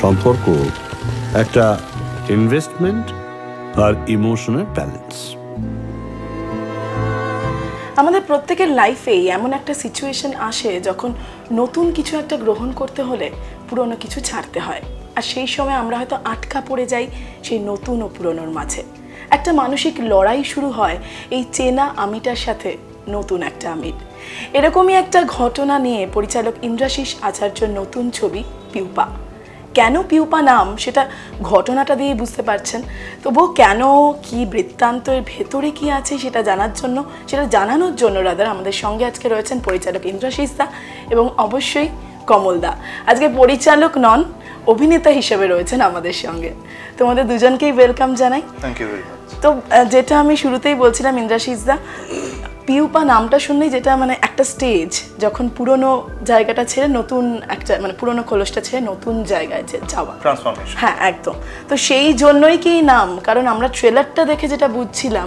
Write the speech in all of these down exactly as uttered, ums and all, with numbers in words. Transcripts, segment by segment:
সম্পর্ক একটা ইনভেস্টমেন্ট আর emotional balance. আমাদের প্রত্যেকের লাইফেই এমন একটা সিচুয়েশন আসে যখন নতুন কিছু একটা গ্রহণ করতে হলে পুরনো কিছু ছাড়তে হয়, আর সেই সময় আমরা হয়তো আটকা পড়ে যাই সেই নতুন ও পুরনোর মাঝে। একটা মানসিক লড়াই শুরু হয় এই চেনা আমিটার সাথে নতুন একটা আমির। এরকমই একটা ঘটনা নিয়ে পরিচালক ইন্দ্রাশিস আচার্যর নতুন ছবি পিউপা। কেন পিউপা নাম সেটা ঘটনাটা দিয়ে বুঝতে পারছেন, তবুও কেন কি বৃত্তান্তের ভেতরে কি আছে সেটা জানার জন্য, সেটা জানানোর জন্য রাদার আমাদের সঙ্গে আজকে রয়েছেন পরিচালক ইন্দ্রাশিস দা এবং অবশ্যই কমল দা। আজকে পরিচালক নন, অভিনেতা হিসেবে রয়েছেন আমাদের সঙ্গে। তোমাদের দুজনকেই ওয়েলকাম জানাই। Thank you very much. তো যেটা আমি শুরুতেই বলছিলাম ইন্দ্রাশিস দা, পিউপা নামটা শুনলেই যেটা মানে একটা স্টেজ, যখন পুরনো জায়গাটা ছেড়ে নতুন একটা মানে পুরনো খোলসটা ছেড়ে নতুন জায়গায় যাওয়া, ট্রান্সফরমেশন। হ্যাঁ একদম। তো সেই জন্যই কি নাম, কারণ আমরা ট্রেলারটা দেখে যেটা বুঝছিলাম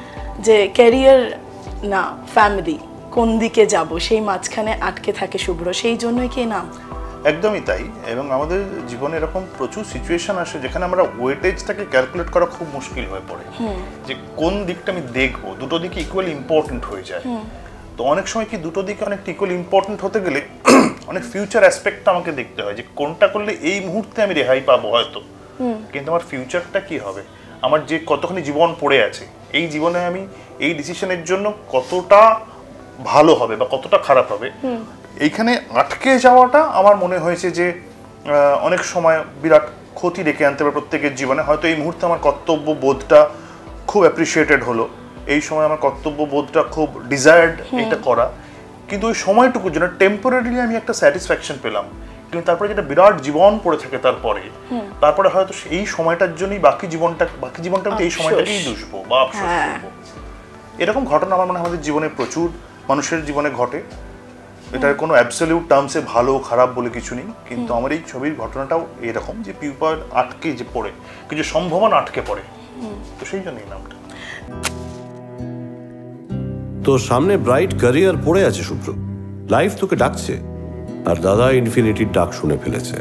যে ক্যারিয়ার না ফ্যামিলি, কোন দিকে যাব সেই মাঝখানে আটকে থাকে শুভ্র, সেই জন্যই কি নাম? একদমই তাই। এবং আমাদের জীবনে এরকম প্রচুর সিচুয়েশন আসে যেখানে আমরা ওয়েটেজটাকে ক্যালকুলেট করা খুব মুশকিল হয়ে পড়ে, যে কোন দিকটা আমি দেখবো। দুটো দিকে ইকুয়ালি ইম্পর্টেন্ট হয়ে যায়। তো অনেক সময় কি দুটো দিকে অনেক ইকুয়ালি ইম্পর্টেন্ট হতে গেলে অনেক ফিউচার অ্যাসপেক্টটা আমাকে দেখতে হয়, যে কোনটা করলে এই মুহূর্তে আমি রেহাই পাবো হয়তো, কিন্তু আমার ফিউচারটা কি হবে, আমার যে কতখানি জীবন পড়ে আছে, এই জীবনে আমি এই ডিসিশনের জন্য কতটা ভালো হবে বা কতটা খারাপ হবে, এইখানে আটকে যাওয়াটা আমার মনে হয়েছে যে অনেক সময় বিরাট ক্ষতি ডেকে আনতে পারে প্রত্যেকের জীবনে। হয়তো এই মুহূর্তে আমার কর্তব্য বোধটা খুব অ্যাপ্রিসিয়েটেড হলো, এই সময় আমার কর্তব্য বোধটা খুব ডিজায়ার্ড এটা করা, কিন্তু ওই সময়টুকুর জন্য টেম্পোরারিলি আমি একটা স্যাটিসফ্যাকশন পেলাম, কিন্তু তারপরে যেটা বিরাট জীবন পড়ে থাকে তারপরে তারপরে হয়তো এই সময়টার জন্যই বাকি জীবনটা বাকি জীবনটা এই সময়টাকেই দুষবো বা আফসোস করবো। এরকম ঘটনা আমার মনে হয় আমাদের জীবনে প্রচুর মানুষের জীবনে ঘটে। এটার কোনো অ্যাবসলিউট টার্মসে ভালো খারাপ বলে কিছু নেই, কিন্তু আমার এই ছবির ঘটনাটাও এরকম যে পিউপা আটকে যে পড়ে, কিছু সম্ভাবনা আটকে পড়ে, তো সেই জন্যই নামটা। তো সামনে ব্রাইট ক্যারিয়ার পড়ে আছে শুভ্র, লাইফ তোকে ডাকছে, আর দাদা ইনফিনিটির ডাক শুনে ফেলেছে।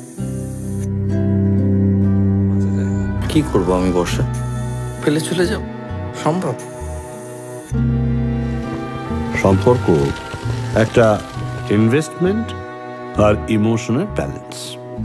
কি করবো আমি বর্ষা, ফেলে চলে যাও সম্ভব? সম্পর্ক একটা ইনভেস্টমেন্ট আর ইমোশনাল ব্যালেন্স।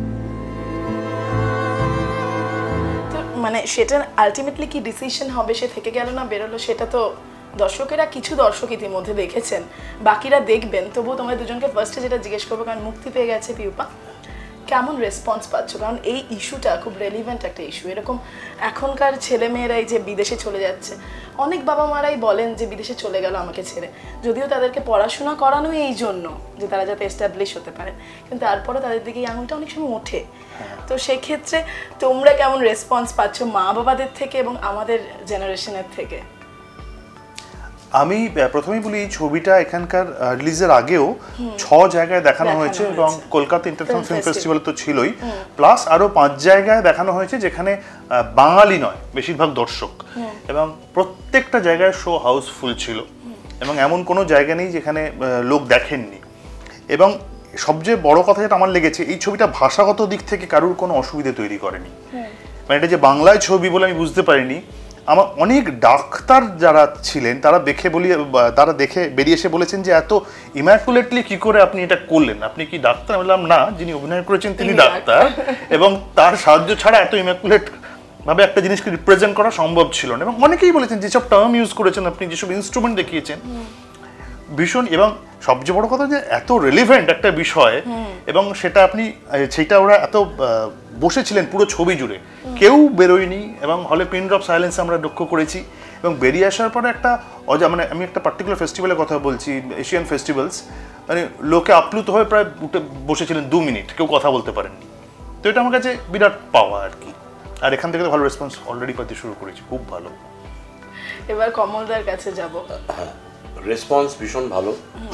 মানে সেটা আলটিমেটলি কি ডিসিশন হবে, সে থেকে গেল না বেরোলো, সেটা তো দর্শকেরা, কিছু দর্শক ইতিমধ্যে দেখেছেন, বাকিরা দেখবেন। তবুও তোমাদের দুজনকে ফার্স্টে যেটা জিজ্ঞেস করবো, কারণ মুক্তি পেয়ে গেছে পিউপা, কেমন রেসপন্স পাচ্ছ? কারণ এই ইস্যুটা খুব রেলিভেন্ট একটা ইস্যু। এরকম এখনকার ছেলেমেয়েরাই যে বিদেশে চলে যাচ্ছে, অনেক বাবা মারাই বলেন যে বিদেশে চলে গেল আমাকে ছেড়ে, যদিও তাদেরকে পড়াশোনা করানো এই জন্য যে তারা যাতে এস্টাবলিশ হতে পারে, কিন্তু তারপরে তাদের দিকে এই আঙুলটা অনেক সময় ওঠে। তো সেক্ষেত্রে তোমরা কেমন রেসপন্স পাচ্ছ মা বাবাদের থেকে এবং আমাদের জেনারেশনের থেকে? আমি প্রথমেই বলি, এই ছবিটা এখানকার রিলিজের আগেও ছ জায়গায় দেখানো হয়েছে এবং কলকাতা ইন্টারন্যাশনাল ফিল্ম ফেস্টিভ্যাল তো ছিলই, প্লাস আরো পাঁচ জায়গায় দেখানো হয়েছে যেখানে বাঙালি নয় বেশিরভাগ দর্শক, এবং প্রত্যেকটা জায়গায় শো হাউসফুল ছিল, এবং এমন কোনো জায়গা নেই যেখানে লোক দেখেননি। এবং সবচেয়ে বড় কথা যেটা আমার লেগেছে, এই ছবিটা ভাষাগত দিক থেকে কারুর কোনো অসুবিধা তৈরি করেনি। মানে এটা যে বাংলায় ছবি বলে আমি বুঝতে পারিনি। আমার অনেক ডাক্তার যারা ছিলেন তারা দেখে বলি তারা দেখে বেরিয়ে এসে বলেছেন যে এত ইম্যাকুলেটলি কি করে আপনি এটা করলেন, আপনি কি ডাক্তার? বললাম না, যিনি অভিনয় করেছেন তিনি ডাক্তার, এবং তার সাহায্য ছাড়া এত ইম্যাকুলেট ভাবে একটা জিনিসকে রিপ্রেজেন্ট করা সম্ভব ছিল না। এবং অনেকেই বলেছেন যেসব টার্ম ইউজ করেছেন আপনি, যেসব ইনস্ট্রুমেন্ট দেখিয়েছেন, ভীষণ, এবং সবচেয়ে বড় কথা যে এত রেলিভেন্ট একটা বিষয়, এবং সেটা আপনি সেইটা ওরা এত বসেছিলেন পুরো ছবি জুড়ে, কেউ বেরোয়নি, এবং হলে পিন ড্রপ সাইলেন্স আমরা লক্ষ্য করেছি। এবং বেরিয়ে আসার পরে একটা অজা মানে আমি একটা পার্টিকুলার ফেস্টিভ্যালের কথা বলছি, এশিয়ান ফেস্টিভ্যালস, মানে লোকে আপ্লুত হয়ে প্রায় উঠে বসেছিলেন দু মিনিট, কেউ কথা বলতে পারেননি। তো এটা আমার কাছে বিরাট পাওয়া আর কি। আর এখান থেকে তো ভালো রেসপন্স অলরেডি পেতে শুরু করেছি, খুব ভালো। এবার কমলদার কাছে যাব। হ্যাঁ, রেসপন্স ভীষণ ভালো,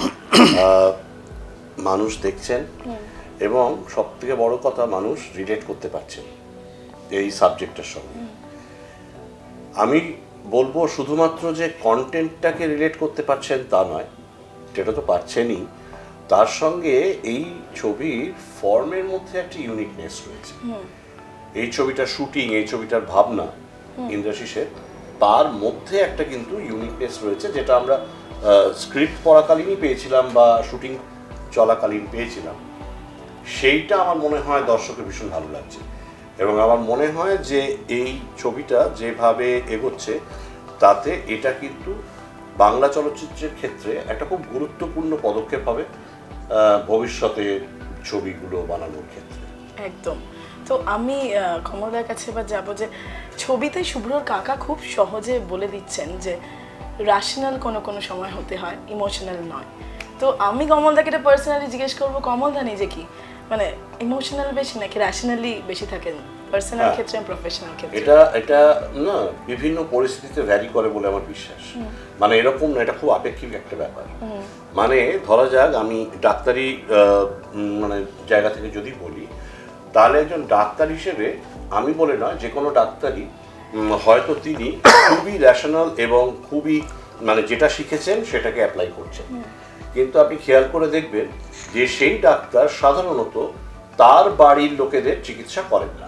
মানুষ দেখছেন, এবং সব থেকে বড় কথা মানুষ রিলেট করতে পারছেন এই সাবজেক্টের সঙ্গে। আমি বলবো শুধুমাত্র যে কন্টেন্টটাকে রিলেট করতে পারছেন তা নয়, সেটা তো পারছেনই, তার সঙ্গে এই ছবির ফর্মের মধ্যে একটা ইউনিকনেস রয়েছে। এই ছবিটার শুটিং, এই ছবিটার ভাবনা ইন্দ্রাশিসের, তার মধ্যে একটা কিন্তু ইউনিকনেস রয়েছে, যেটা আমরা স্ক্রিপ্ট পড়াকালীনই পেয়েছিলাম বা শুটিং চলাকালীন পেয়েছিলাম। সেইটা আমার মনে হয় দর্শকের ভীষণ ভালো লাগছে, এবং আমার মনে হয় যে এই ছবিটা যেভাবে এগোচ্ছে তাতে এটা কিন্তু বাংলা চলচ্চিত্রের ক্ষেত্রে একটা খুব গুরুত্বপূর্ণ পদক্ষেপ হবে ভবিষ্যতে ছবিগুলো বানানোর ক্ষেত্রে। একদম। তো আমি কমলদার কাছে এবার যাবো যে ছবিতে শুভ্রর কাকা খুব সহজে বলে দিচ্ছেন যে র্যাশনাল কোনো কোনো সময় হতে হয়, ইমোশনাল নয়। তো আমি কমলদাকে এটা পার্সোনালি জিজ্ঞেস করবো, কমলদা নিজে কি মানে ইমোশনাল বেশি নাকি র্যাশনালি বেশি থাকেন পার্সোনাল ক্ষেত্রে, প্রফেশনাল ক্ষেত্রে? এটা এটা না বিভিন্ন পরিস্থিতিতে ভ্যারি করে বলে আমার বিশ্বাস। মানে এরকম না, এটা খুব আপেক্ষিক একটা ব্যাপার। মানে ধরা যাক আমি ডাক্তারি মানে জায়গা থেকে যদি বলি, তাহলে একজন ডাক্তার হিসেবে আমি বলে নয়, যে কোনো ডাক্তারই হয়তো তিনি খুবই র্যাশনাল এবং খুবই মানে যেটা শিখেছেন সেটাকে অ্যাপ্লাই করছেন, কিন্তু আপনি খেয়াল করে দেখবেন যে সেই ডাক্তার সাধারণত তার বাড়ির লোকেদের চিকিৎসা করেন না।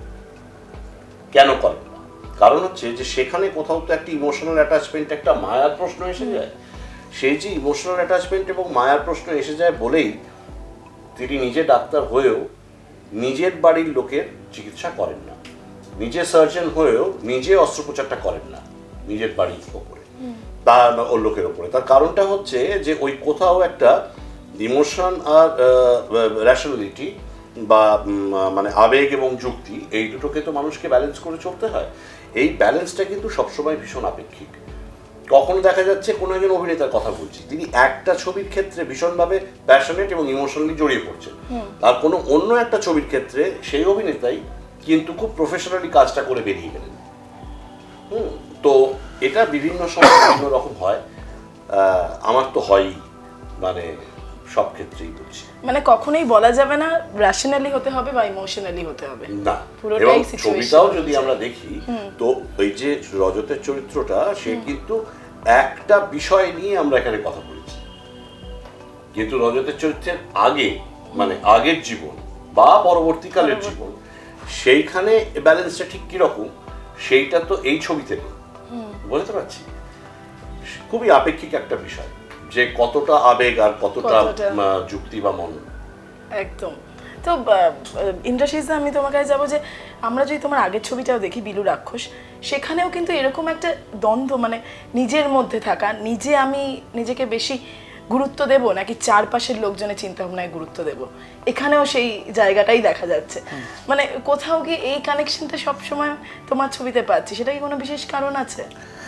কেন করেন না? কারণ হচ্ছে যে সেখানে কোথাও তো একটা ইমোশনাল অ্যাটাচমেন্ট, একটা মায়ার প্রশ্ন এসে যায়। সেই যে ইমোশনাল অ্যাটাচমেন্ট এবং মায়ার প্রশ্ন এসে যায় বলেই তিনি নিজে ডাক্তার হয়েও নিজের বাড়ির লোকের চিকিৎসা করেন না, নিজে সার্জন হয়েও নিজে অস্ত্রোপচারটা করেন না নিজের বাড়ির ওপরে, তার ওর লোকের ওপরে। তার কারণটা হচ্ছে যে ওই কোথাও একটা ইমোশন আর র্যাশনালিটি বা মানে আবেগ এবং যুক্তি, এই দুটোকে তো মানুষকে ব্যালেন্স করে চলতে হয়। এই ব্যালেন্সটা কিন্তু সবসময় ভীষণ আপেক্ষিক। কখনো দেখা যাচ্ছে কোনো একজন অভিনেতার কথা বলছি, তিনি একটা ছবির ক্ষেত্রে ভীষণভাবে প্যাশনেট এবং ইমোশনালি জড়িয়ে পড়ছেন, আর কোনো অন্য একটা ছবির ক্ষেত্রে সেই অভিনেতাই কিন্তু খুব প্রফেশনালি কাজটা করে বেরিয়ে গেলেন। হুম তো এটা বিভিন্ন সময় বিভিন্ন রকম হয়। আমার তো হয়ই, মানে সব ক্ষেত্রেই বলছি, মানে কখনোই বলা যাবে না র্যাশনালি হতে হবে বা ইমোশনালি হতে হবে না। এবং ছবিটাও যদি আমরা দেখি তো ওই যে রজতের চরিত্রটা, সে কিন্তু একটা বিষয় নিয়ে আমরা এখানে কথা বলেছি, কিন্তু রজতের চরিত্রের আগে মানে আগের জীবন বা পরবর্তীকালের জীবন, সেইখানে ব্যালেন্সটা ঠিক কিরকম সেইটা তো এই ছবি থেকে বলতে পারছি। খুবই আপেক্ষিক একটা বিষয় যে কতটা আবেগ আর কতটা যুক্তি বা মনন। একদম। তো ইন্দ্রাশিস, আমি তোমার কাছে যাবো যে আমরা যদি তোমার আগের ছবিটাও দেখি বিলু রাক্ষস, সেখানেও কিন্তু এরকম একটা দ্বন্দ্ব, মানে নিজের মধ্যে থাকা, নিজে আমি নিজেকে বেশি গুরুত্ব দেব নাকি চারপাশের লোকজনের চিন্তা ভাবনায় গুরুত্ব দেব, এখানেও সেই জায়গাটাই দেখা যাচ্ছে। মানে কোথাও কি এই কানেকশনটা সবসময় তোমার ছবিতে পাচ্ছি, সেটা কি কোনো বিশেষ কারণ আছে?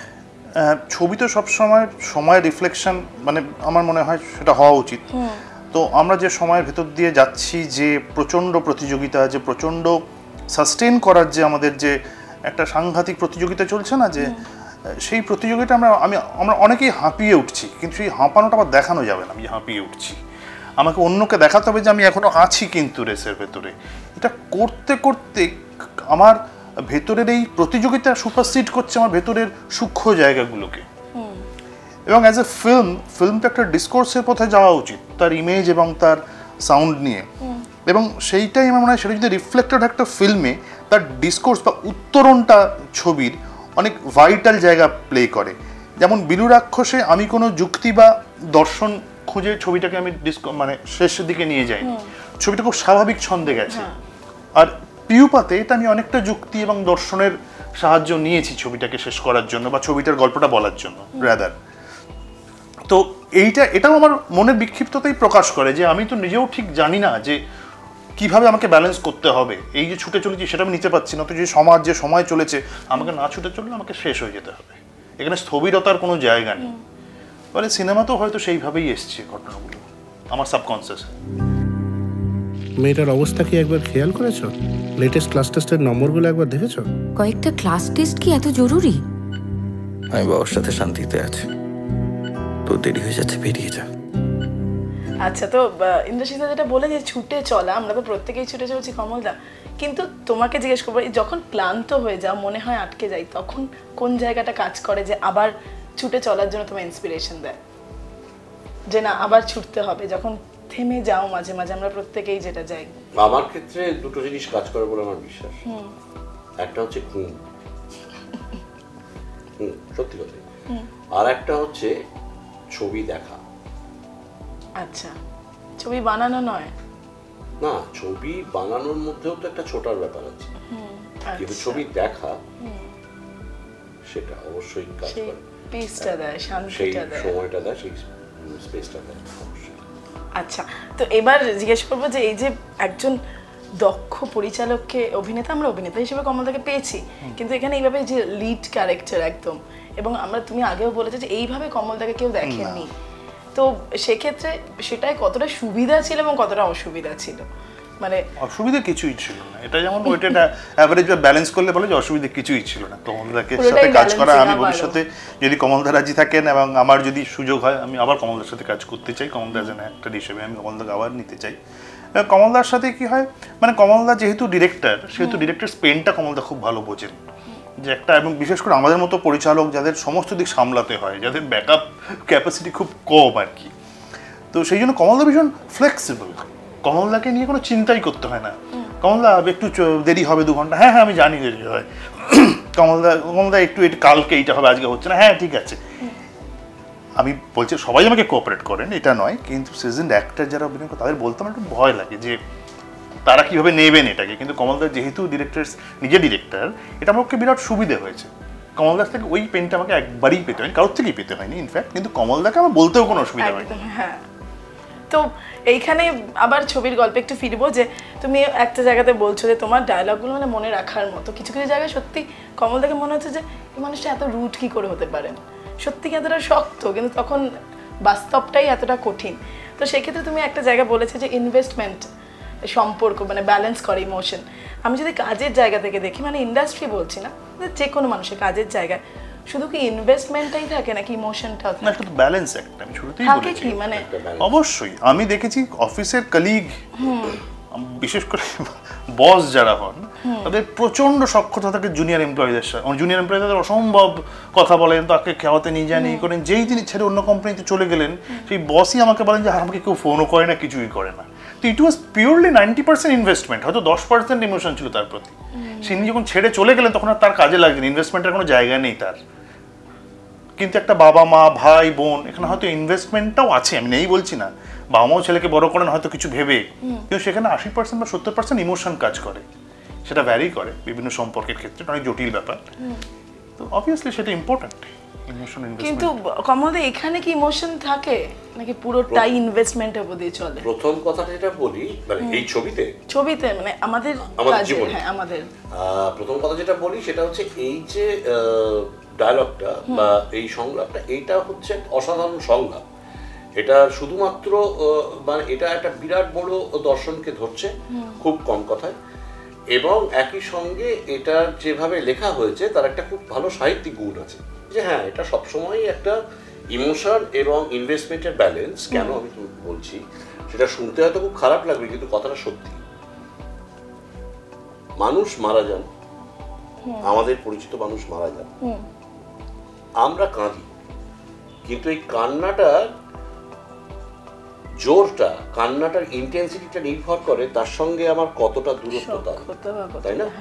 ছবি তো সবসময় সময় রিফ্লেকশন, মানে আমার মনে হয় সেটা হওয়া উচিত। তো আমরা যে সময়ের ভেতর দিয়ে যাচ্ছি, যে প্রচণ্ড প্রতিযোগিতা, যে প্রচণ্ড সাস্টেন করার যে আমাদের যে একটা সাংঘাতিক প্রতিযোগিতা চলছে না, যে সেই প্রতিযোগিতা আমরা আমি আমরা অনেকেই হাঁপিয়ে উঠছি, কিন্তু সেই হাঁপানোটা আবার দেখানো যাবে না আমি হাঁপিয়ে উঠছি। আমাকে অন্যকে দেখাতে হবে যে আমি এখনও আছি কিন্তু রেসের ভেতরে। এটা করতে করতে আমার ভেতরের এই প্রতিযোগিতা সুপারসিড করছে আমার ভেতরের সূক্ষ্ম জায়গাগুলোকে। এবং অ্যাজ এ ফিল্ম ফিল্মটা একটা ডিসকোর্সের পথে যাওয়া উচিত, তার ইমেজ এবং তার সাউন্ড নিয়ে। এবং সেইটাই আমার মনে হয় সেটা যদি রিফ্লেক্টেড একটা ফিল্মে, তার ডিসকোর্স বা উত্তরণটা ছবির অনেক ভাইটাল জায়গা প্লে করে। যেমন বিলু রাক্ষসে আমি কোনো যুক্তি বা দর্শন খুঁজে ছবিটাকে আমি ডিসকো মানে শেষের দিকে নিয়ে যাইনি, ছবিটা খুব স্বাভাবিক ছন্দে গেছে। আর পিউপাতে এটা আমি অনেকটা যুক্তি এবং দর্শনের সাহায্য নিয়েছি ছবিটাকে শেষ করার জন্য বা ছবিটার গল্পটা বলার জন্য রাদার। তো এইটা এটাও আমার মনের বিক্ষিপ্ততাই প্রকাশ করে যে আমি তো নিজেও ঠিক জানি না যে কিভাবে আমাকে ব্যালেন্স করতে হবে। এই যে ছুটে চলেছি সেটা আমি নিতে পারছি না, তো যে সমাজ যে সময় চলেছে আমাকে না ছুটে চললে আমাকে শেষ হয়ে যেতে হবে, এখানে স্থবিরতার কোনো জায়গা নেই। ফলে সিনেমাতেও হয়তো সেইভাবেই এসছে ঘটনাগুলো আমার সাবকনসিয়াস। মেয়েটার অবস্থা কি একবার খেয়াল করেছো? লেটেস্ট ক্লাস টেস্টের নম্বরগুলো একবার দেখেছো? কয়েকটা ক্লাস টেস্ট কি এত জরুরি? আমি বাবার সাথে শান্তিতে আছি, তো দেরি হয়ে যাচ্ছে, বেরিয়ে যা। আচ্ছা, তো ইন্দ্রাশিস যেটা বলে যে ছুটে চলা, আমরা তো প্রত্যেকেই ছুটে চলছি কমলদা, কিন্তু তোমাকে জিজ্ঞেস করবো, যখন ক্লান্ত হয়ে যাও, মনে হয় আটকে যাই, তখন কোন জায়গাটা কাজ করে যে আবার ছুটে চলার জন্য তোমার ইন্সপিরেশন দেয়? যে না আবার ছুটতে হবে, যখন থেমে যাও মাঝে মাঝে, আমরা প্রত্যেকেই যেটা যাই? আমার ক্ষেত্রে দুটো জিনিস কাজ করে বলে আমার বিশ্বাস। একটা হচ্ছে ঘুম, হুম সত্যি কথা, আর একটা হচ্ছে ছবি দেখা। আচ্ছা, ছবি বানানো নয়? না, ছবি বানানোর মধ্যেও তো একটা ছোটার ব্যাপার আছে, কিন্তু ছবি দেখা সেটা অবশ্যই কাজ করে, পিসটা দেয়, শান্তিটা দেয়, সেই সময়টা দেয়, সেই স্পেসটা দেয় অবশ্যই। আচ্ছা, তো এবার জিজ্ঞেস করবো যে এই যে একজন দক্ষ পরিচালককে, অভিনেতা, আমরা অভিনেতা হিসেবে কমলদাকে পেয়েছি, কিন্তু এখানে এইভাবে যে লিড ক্যারেক্টার একদম, এবং আমরা তুমি আগেও বলেছো যে এইভাবে কমলদাকে কেউ দেখেননি, তো সেক্ষেত্রে সেটাই কতটা সুবিধা ছিল এবং কতটা অসুবিধা ছিল? মানে অসুবিধা কিছুই ছিল না, এটা যেমন ওইটা অ্যাভারেজ বা ব্যালেন্স করলে বলে যে অসুবিধা কিছুই ছিল না। কমলদাকে সাথে কাজ করা, আমি ভবিষ্যতে যদি কমলদা রাজি থাকেন এবং আমার যদি সুযোগ হয়, আমি আবার কমলদার সাথে কাজ করতে চাই, কমলদা যেন অ্যাক্টর হিসেবে আমি কমলদাকে আবার নিতে চাই। কমলদার সাথে কি হয়, মানে কমলদা যেহেতু ডিরেক্টর, সেহেতু ডিরেক্টর স্পেনটা কমলদা খুব ভালো বোঝেন, যে একটা, এবং বিশেষ করে আমাদের মতো পরিচালক যাদের সমস্ত দিক সামলাতে হয়, যাদের ব্যাকআপ ক্যাপাসিটি খুব কম আর কি, তো সেই জন্য কমলদা ভীষণ ফ্লেক্সিবল। কমলদাকে নিয়ে কোনো চিন্তাই করতে হয় না, কমলদা একটু দেরি হবে দু ঘন্টা, হ্যাঁ হ্যাঁ আমি জানি দেরি হয়, কমলদা কমলদা একটু একটু কালকে এইটা হবে, আজকে হচ্ছে না, হ্যাঁ ঠিক আছে। আমি বলছি সবাই আমাকে কোঅপারেট করেন এটা নয়, কিন্তু সিজনড অ্যাক্টর যারা অভিনয় করে তাদের বলতে আমার একটু ভয় লাগে যে তারা কীভাবে নেবেন এটাকে, কিন্তু কমলদা যেহেতু ডিরেক্টর, নিজে ডিরেক্টর, এটা আমার পক্ষে বিরাট সুবিধে হয়েছে। কমলদার থেকে ওই পেনটা আমাকে একবারই পেতে হয়নি, কারোর থেকেই পেতে হয়নি ইনফ্যাক্ট, কিন্তু কমলদাকে আমার বলতেও কোনো অসুবিধা হয়নি। হ্যাঁ, তো এইখানে আবার ছবির গল্পে একটু ফিরবো, যে তুমি একটা জায়গাতে বলছো যে তোমার ডায়লগগুলো মানে মনে রাখার মতো, কিছু কিছু জায়গায় সত্যি কমলদাকে মনে হচ্ছে যে এই মানুষটা এত রুট কি করে হতে পারেন, সত্যি কি এতটা শক্ত, কিন্তু তখন বাস্তবটাই এতটা কঠিন। তো সেক্ষেত্রে তুমি একটা জায়গা বলেছে যে ইনভেস্টমেন্ট সম্পর্ক মানে ব্যালেন্স করে ইমোশন। আমি যদি কাজের জায়গা থেকে দেখি, মানে ইন্ডাস্ট্রি বলছি না, যে কোনো মানুষের কাজের জায়গায় শুধু কি ইনভেস্টমেন্টটাই থাকে নাকি ইমোশনটাও থাকে? না, এটা তো ব্যালেন্স একটা, আমি শুরুতেই বলেছি কি মানে অবশ্যই। আমি দেখেছি অফিসের কলিগ, বিশেষ করে বস যারা হন, তাদের প্রচন্ড সক্ষতা থাকে জুনিয়র এমপ্লয়ীদের সাথে। জুনিয়র এমপ্লয়ীদের অসম্ভব কথা বলেন, তাকে খাওয়াতে নিয়ে যান, এই করেন। যেই তিনি ছেড়ে অন্য কোম্পানিতে চলে গেলেন, সেই বসই আমাকে বলেন যে আমাকে কেউ ফোনও করে না, কিছুই করে না। তো it was purely ninety percent investment, হয়তো দশ পার্সেন্ট ইমোশন ছিল তার প্রতি। তিনি যখন ছেড়ে চলে গেলেন তখন আর তার কাজে লাগছেন, ইনভেস্টমেন্টের কোনো জায়গা নেই তার। কিন্তু একটা বাবা মা ভাই বোন, এখানে হয়তো ইনভেস্টমেন্টটাও আছে, আমি নেই বলছি না, বাবা মাও ছেলেকে বড় করেন হয়তো কিছু ভেবে, কিন্তু সেখানে আশি পার্সেন্ট বা সত্তর পার্সেন্ট ইমোশন কাজ করে। সেটা ভ্যারি করে বিভিন্ন সম্পর্কের ক্ষেত্রে, অনেক জটিল ব্যাপার, তো অবভিয়াসলি সেটা ইম্পর্টেন্ট ইমোশন ইনভেস্টমেন্ট। কিন্তু কমলদা এখানে কি ইমোশন থাকে নাকি পুরোটাই ইনভেস্টমেন্টের উপর দিয়ে চলে? প্রথম কথাটা যেটা বলি, মানে এই ছবিতে ছবিতে মানে আমাদের কাজে, হ্যাঁ আমাদের প্রথম কথা যেটা বলি সেটা হচ্ছে এই যে ডায়লগটা বা এই সংলাপটা, এইটা হচ্ছে অসাধারণ সংলাপ। এটা শুধুমাত্র মানে এটা একটা বিরাট বড় দর্শনকে ধরছে খুব কম কথায়, এবং একই সঙ্গে এটা যেভাবে লেখা হয়েছে তার একটা খুব ভালো সাহিত্যিক গুণ আছে, যে হ্যাঁ এটা সবসময় একটা ইমোশন এবং ইনভেস্টমেন্টের ব্যালেন্স। কেন আমি বলছি সেটা শুনতে হয়তো খুব খারাপ লাগবে, কিন্তু কথাটা সত্যি। মানুষ মারা যান, আমাদের পরিচিত মানুষ মারা যান, আমরা কাঁদি, কিন্তু এই কান্নাটার জোরটা, কান্নাটার ইন্টেন্সিটিটা নির্ভর করে তার সঙ্গে আমার কতটা দূরত্ব, তাই না?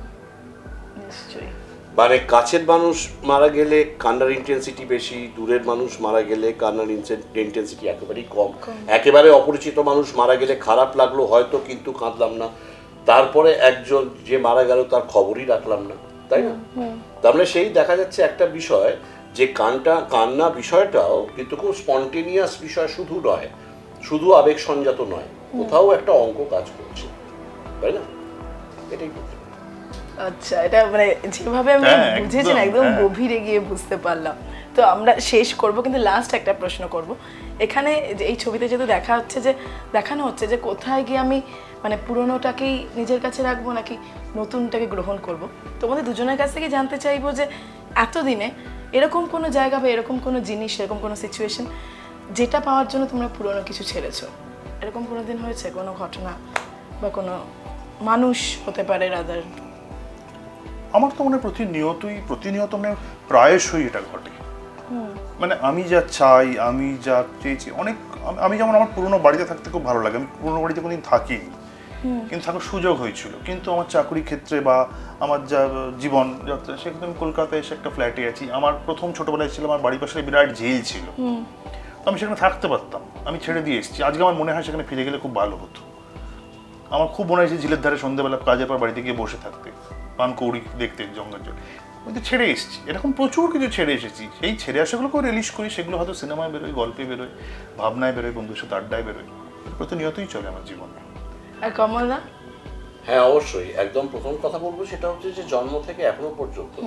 মানে কাছের মানুষ মারা গেলে কান্নার ইন্টেন্সিটি বেশি, দূরের মানুষ মারা গেলে কান্নার ইন্টেন্সিটি একেবারেই কম। একেবারে অপরিচিত মানুষ মারা গেলে খারাপ লাগলো হয়তো, কিন্তু কাঁদলাম না। তারপরে একজন যে মারা গেল তার খবরই রাখলাম না, তাই না? তাহলে সেই দেখা যাচ্ছে একটা বিষয় যে কানটা কান্না বিষয়টাও কিন্তু খুব স্পন্টেনিয়াস বিষয়, শুধু নয়, শুধু আবেগ সংজাত নয়, কোথাও একটা অঙ্ক কাজ করছে, তাই না? এটাই বলতে। আচ্ছা, এটা মানে যেভাবে আমি বুঝেছি না, একদম গভীরে গিয়ে বুঝতে পারলাম। তো আমরা শেষ করব, কিন্তু লাস্ট একটা প্রশ্ন করব। এখানে এই ছবিতে যেহেতু দেখা হচ্ছে যে দেখানো হচ্ছে যে কোথায় গিয়ে আমি মানে পুরনোটাকেই নিজের কাছে রাখবো নাকি নতুনটাকে গ্রহণ করব, তোমাদের দুজনের কাছ থেকে জানতে চাইবো যে এতদিনে এরকম কোনো জায়গা বা এরকম কোনো জিনিস, এরকম কোনো সিচুয়েশন যেটা পাওয়ার জন্য তোমরা পুরনো কিছু ছেড়েছো, এরকম কোনো দিন হয়েছে? কোনো ঘটনা বা কোনো মানুষ হতে পারে রাদার? আমার তো মনে প্রতিনিয়তই প্রতিনিয়ত মানে প্রায়শই এটা ঘটে। মানে আমি যা চাই, আমি যা চেয়েছি অনেক, আমি যেমন আমার পুরোনো বাড়িতে থাকতে খুব ভালো লাগে, আমি পুরোনো বাড়িতে কোনোদিন থাকিনি, কিন্তু থাকার সুযোগ হয়েছিল, কিন্তু আমার চাকরি ক্ষেত্রে বা আমার যা জীবন যাত্রা সেক্ষেত্রে আমি কলকাতায় এসে একটা ফ্ল্যাটে আছি। আমার প্রথম ছোটবেলায় ছিল আমার বাড়ির পাশে বিরাট ঝিল ছিল, তো আমি সেখানে থাকতে পারতাম, আমি ছেড়ে দিয়ে এসেছি। আজকে আমার মনে হয় সেখানে ফিরে গেলে খুব ভালো হতো। আমার খুব মনে হয়েছে ঝিলের ধারে সন্ধ্যেবেলা কাজের পর বাড়িতে গিয়ে বসে থাকতে, পানকৌড়ি দেখতে, জঙ্গল জল, কিন্তু ছেড়ে এসেছি। এরকম প্রচুর কিছু ছেড়ে এসেছি, সেই ছেড়ে আসাগুলোকেও রিলিজ করি, সেগুলো হয়তো সিনেমায় বেরোয়, গল্পে বেরোয়, ভাবনায় বেরোয়, বন্ধুর সাথে আড্ডায় বেরোয়, প্রতিনিয়তই চলে আমার জীবনে। আর কমলদা? হ্যাঁ অবশ্যই, একদম প্রথম কথা বলবো সেটা হচ্ছে যে জন্ম থেকে এখনো পর্যন্ত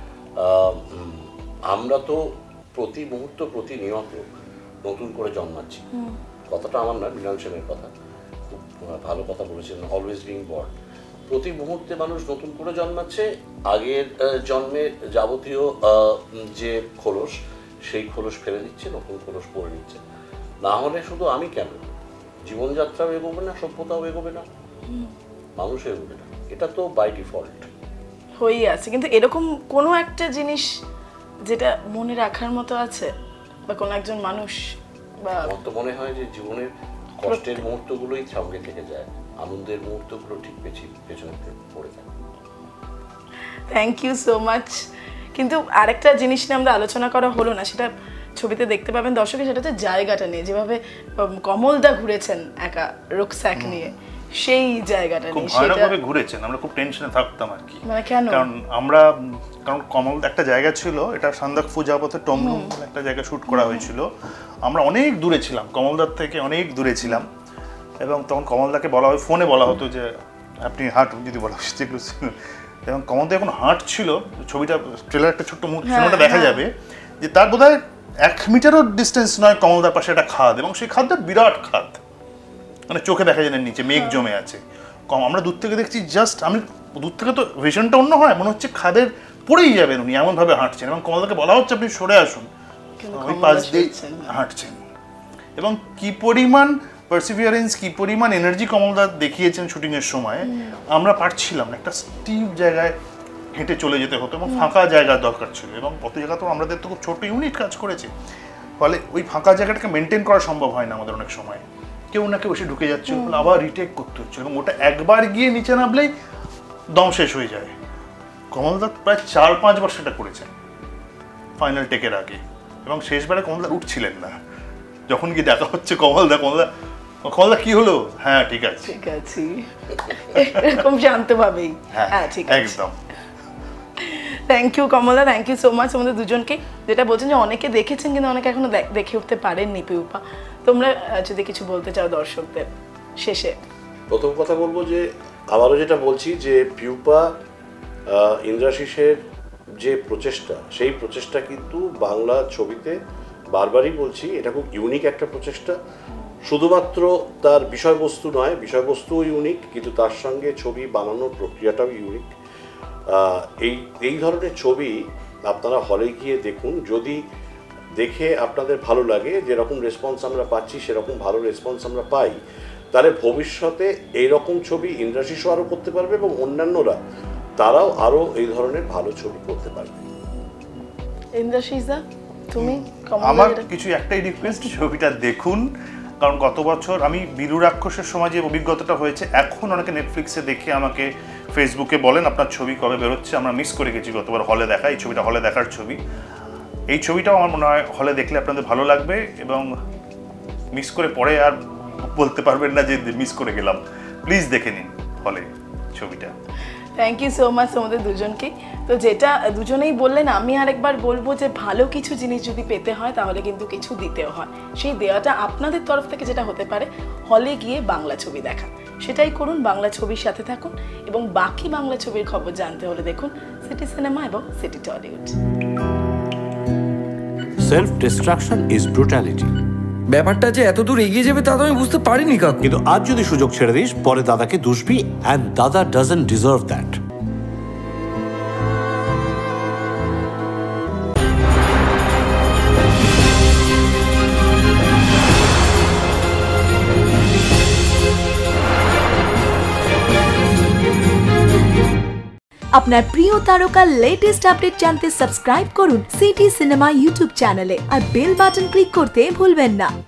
আমরা তো প্রতি মুহূর্ত প্রতিনিয়ত নতুন করে জন্মাচ্ছি। কথাটা আমার না, মৃণাল সেনের কথা, খুব ভালো কথা বলেছেন, অলওয়েজ বিং বর্ন। প্রতি মুহূর্তে মানুষ নতুন করে জন্মাচ্ছে, আগের জন্মে যাবতীয় যে খোলস সেই খোলস ফেলে দিচ্ছে, নতুন খোলস পরে নিচ্ছে। না হলে শুধু আমি কেন, জীবনযাত্রাও এগোবে না, সভ্যতাও এগোবে না, মানুষ এগোবে না, এটা তো বাই ডিফল্ট হয়েই আছে। কিন্তু এরকম কোনো একটা জিনিস যেটা মনে রাখার মতো আছে, বা কোনো একজন মানুষ, বা আমার তো মনে হয় যে জীবনের কষ্টের মুহূর্তগুলোই সঙ্গে থেকে যায়, আনন্দের মুহূর্তগুলো ঠিক পেছনে পড়ে যায়। Thank you so much. কিন্তু আরেকটা জিনিস নিয়ে আমরা আলোচনা করা হলো না, সেটা ছবিতে দেখতে পাবেন দর্শকে, সেটা হচ্ছে জায়গাটা নিয়ে। যেভাবে কমলদা ঘুরেছেন একা রুকস্যাক নিয়ে, সেই জায়গাটা খুব নিয়ে ভয়ানকভাবে ঘুরেছেন, আমরা খুব টেনশনে থাকতাম আর কি। মানে কেন? কারণ আমরা, কারণ কমল একটা জায়গা ছিল, এটা সান্দাকফু যাবতে টমরুম একটা জায়গা শুট করা হয়েছিল, আমরা অনেক দূরে ছিলাম, কমলদার থেকে অনেক দূরে ছিলাম, এবং তখন কমলদাকে বলা হয়, ফোনে বলা হতো যে আপনি হাঁটুন, যদি বলা হচ্ছে যেগুলো ছিল, এবং কমলদা এখন হাঁট ছিল, ছবিটা ট্রেলার একটা ছোট্ট মুখ সিনেমাটা দেখা যাবে যে তার বোধহয় এক মিটারও ডিস্টেন্স নয় কমলদার পাশে একটা খাদ, এবং সেই খাদটা বিরাট খাদ, মানে চোখে দেখা যায় না, নিচে মেঘ জমে আছে। কম আমরা দূর থেকে দেখছি, জাস্ট আমি দূর থেকে তো ভিশনটা অন্য হয়, মনে হচ্ছে খাদের পড়েই যাবেন উনি, এমনভাবে হাঁটছেন, এবং কমলদাকে বলা হচ্ছে আপনি সরে আসুন, ওই পাশ দিয়ে হাঁটছেন। এবং কি পরিমাণ পারসিভিয়ারেন্স, কি পরিমাণ এনার্জি কমলদা দেখিয়েছেন শুটিংয়ের সময়, আমরা পারছিলাম না, একটা স্টিভ জায়গায় হেঁটে চলে যেতে হতো, এবং ফাঁকা জায়গার দরকার ছিল, এবং কত জায়গা তো আমাদের তো খুব ছোট ইউনিট কাজ করেছে, ফলে ওই ফাঁকা জায়গাটাকে মেনটেন করা সম্ভব হয় না আমাদের অনেক সময়, কেউ না কেউ এসে ঢুকে যাচ্ছিল, আবার রিটেক করতে হচ্ছে, এবং ওটা একবার গিয়ে নিচে নামলেই দম শেষ হয়ে যায়। কমলদা প্রায় চার পাঁচ বার সেটা করেছেন ফাইনাল টেকের আগে, এবং শেষবারে কমলদা উঠছিলেন না, যখন গিয়ে দেখা হচ্ছে কমলদা, কমলদা কমলদা কি হলো, হ্যাঁ ঠিক আছে ঠিক আছে, এরকম শান্তভাবেই, হ্যাঁ ঠিক আছে, একদম। থ্যাংক ইউ কমলদা, থ্যাংক ইউ সো মাচ আমাদের দুজনকে। যেটা বলছেন যে অনেকে দেখেছেন কিন্তু অনেকে এখনো দেখে উঠতে পারেননি পিউপা, তোমরা যদি কিছু বলতে চাও দর্শকদের শেষে। প্রথম কথা বলবো যে আবারও যেটা বলছি যে পিউপা ইন্দ্রাশিসের যে প্রচেষ্টা, সেই প্রচেষ্টা কিন্তু বাংলা ছবিতে, বারবারই বলছি, এটা খুব ইউনিক একটা প্রচেষ্টা। শুধুমাত্র তার বিষয়বস্তু নয়, বিষয়বস্তুও ইউনিক, কিন্তু তার সঙ্গে ছবি বানানোর প্রক্রিয়াটাও ইউনিক। এই এই ধরনের ছবি আপনারা হলে গিয়ে দেখুন, যদি দেখে আপনাদের ভালো লাগে, যেরকম রেসপন্স আমরা পাচ্ছি সেরকম ভালো রেসপন্স আমরা পাই, তাহলে ভবিষ্যতে এইরকম ছবি ইন্দ্রাশিসও আরও করতে পারবে, এবং অন্যান্যরা তারাও আরও এই ধরনের ভালো ছবি করতে পারবে। ইন্দ্রাশিসদা, তুমি? আমার কিছু একটাই রিকোয়েস্ট, ছবিটা দেখুন, কারণ গত বছর আমি বীরু রাক্ষসের সময় যে অভিজ্ঞতাটা হয়েছে, এখন অনেকে নেটফ্লিক্সে দেখে আমাকে ফেসবুকে বলেন আপনার ছবি কবে বেরোচ্ছে, আমরা মিস করে গেছি গতবার হলে দেখা, এই ছবিটা হলে দেখার ছবি। এই ছবিটাও আমার মনে হয় হলে দেখলে আপনাদের ভালো লাগবে, এবং মিস করে পরে আর বলতে পারবেন না যে মিস করে গেলাম। প্লিজ দেখে নিন হলে ছবিটা। থ্যাংক ইউ সো মাচ আমাদের দুজনকে। তো যেটা দুজনেই বললেন, আমি আরেকবার বলবো যে ভালো কিছু জিনিস যদি পেতে হয় তাহলে কিন্তু কিছু দিতেও হয়, সেই দেওয়াটা আপনাদের তরফ থেকে যেটা হতে পারে হলে গিয়ে বাংলা ছবি দেখা, সেটাই করুন, বাংলা ছবির সাথে থাকুন, এবং বাকি বাংলা ছবির খবর জানতে হলে দেখুন সিটি সিনেমা এবং City Tollywood. Self destruction is brutality. ব্যাপারটা যে এত দূর এগিয়ে যাবে তা তো আমি বুঝতে পারিনি কাকু। কিন্তু আজ যদি সুযোগ ছেড়ে দিস, পরে দাদাকে দুষবি, অ্যান্ড দাদা ডাজন্ট ডিজার্ভ দ্যাট। আপনার প্রিয় তারকার লেটেস্ট আপডেট জানতে সাবস্ক্রাইব করুন সিটি সিনেমা ইউটিউব চ্যানেলে আর বেল বাটন ক্লিক করতে ভুলবেন না।